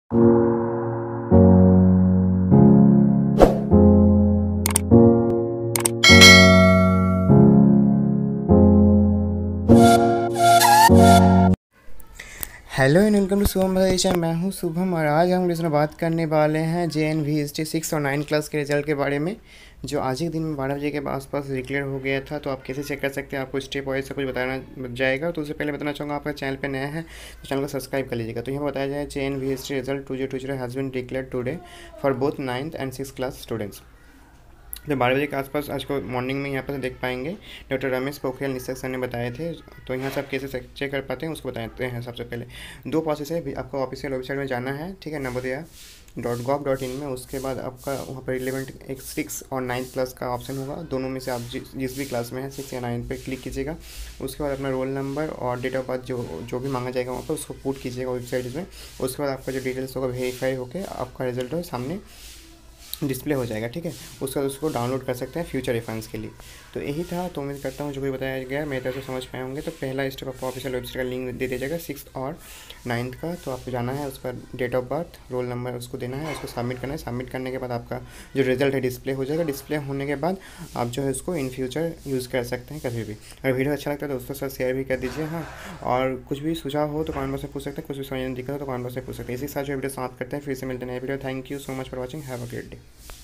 Hello and welcome to Shubham Bhadesha. मैं हूं शुभम और आज हम इसमें बात करने वाले हैं JNV हिस्ट्री 6 और 9 क्लास के रिजल्ट के बारे में, जो आज ही दिन में 12 बजे के आसपास डिक्लेयर हो गया था। तो आप कैसे चेक कर सकते हैं, आपको स्टेप वाइज से कुछ बताना जाएगा। तो उससे पहले बताना चाहूँगा, आपका चैनल पे नया है तो चैनल को सब्सक्राइब कर लीजिएगा। तो यहाँ बताया जाए JNV history result 2020 has been declared today for both 9th and 6th class students. तो 12 बजे के आसपास आज को मॉर्निंग में यहाँ पर देख पाएंगे। डॉक्टर रमेश पोखरियाल निशंक सर ने बताए थे। तो यहाँ से आप कैसे चेक कर पाते हैं उसको बताते हैं। सबसे पहले दो प्रोसेस है, आपको ऑफिशियल वेबसाइट में जाना है, ठीक है, नवोदया.gov.in में। उसके बाद आपका वहाँ पर रिलेवेंट एक 6 और 9th क्लास का ऑप्शन होगा, दोनों में से आप जिस भी क्लास में है 6 या 9 पे क्लिक कीजिएगा। उसके बाद अपना रोल नंबर और डेट ऑफ बर्थ जो भी मांगा जाएगा वहाँ पर उसको पुट कीजिएगा वेबसाइट में। उसके बाद आपका जो डिटेल्स होगा वेरीफाई होकर आपका रिजल्ट हो सामने डिस्प्ले हो जाएगा, ठीक है। उसके बाद उसको डाउनलोड कर सकते हैं फ्यूचर रेफरेंस के लिए। तो यही था। तो उम्मीद करता हूँ जो भी बताया गया मेरी तरफ से समझ पाए होंगे। तो पहला स्टेप आपको ऑफिशियल वेबसाइट का लिंक दे दिया जाएगा 6 और 9th का। तो आपको जाना है, उस पर date of birth, roll number उसको देना है, उसको सबमिट करना है। सबमिट करने के बाद आपका जो रिजल्ट है डिस्प्ले हो जाएगा। डिस्प्ले होने के बाद आप जो है उसको इन फ्यूचर यूज़ कर सकते हैं कभी भी। अगर वीडियो अच्छा लगता है तो दोस्तों के साथ शेयर भी कर दीजिए। हाँ, और कुछ भी सुझाव हो तो कमेंट बॉक्स में पूछ सकते हैं, कुछ भी समझने में दिक्कत हो तो कमेंट बॉक्स में पूछ सकते हैं। इसी के साथ जो वीडियो समाप्त करते हैं, फिर से मिलते हैं नए वीडियो। Thank you so much for watching. Have a great day.